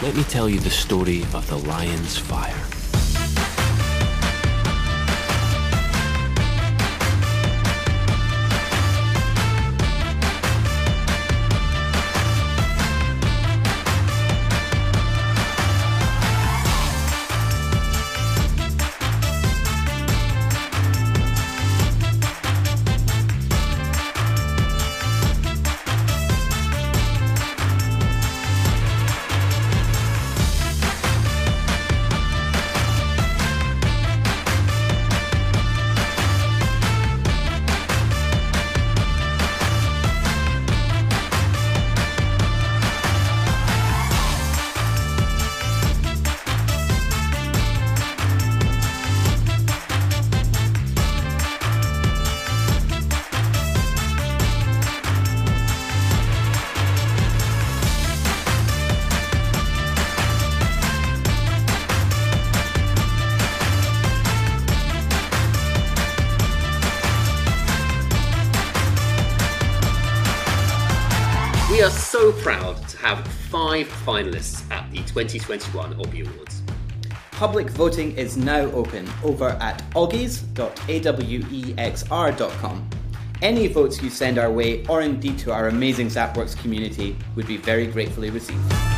let me tell you the story of the Lion's Fire. We are so proud to have 5 finalists at the 2021 Oggie Awards. Public voting is now open over at oggies.awexr.com. Any votes you send our way, or indeed to our amazing Zapworks community, would be very gratefully received.